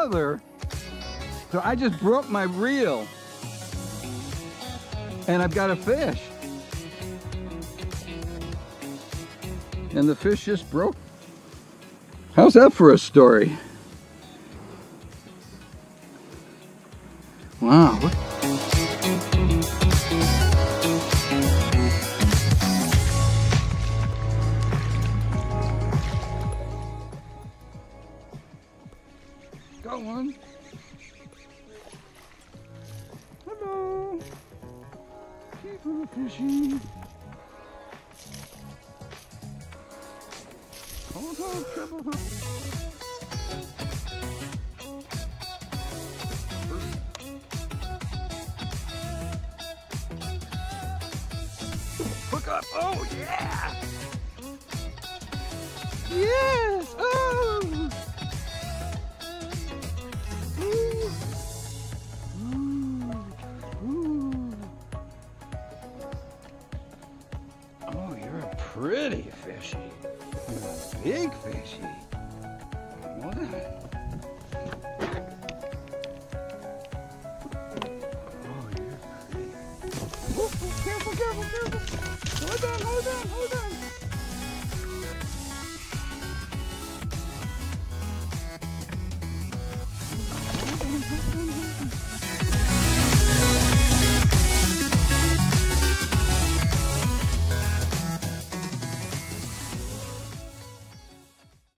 farther. So I just broke my reel. And I've got a fish. And the fish just broke. How's that for a story? Wow. Got one. Hello. Beaver fishing. Hold on, treble hook. Hook up. Oh, yeah. Yes. Oh. Ooh. Ooh. Ooh. Oh, you're a pretty fishy. You're a big fishy. Hold on. Oh, you're pretty. Oh, careful, careful, careful. Hold on, hold on, hold on.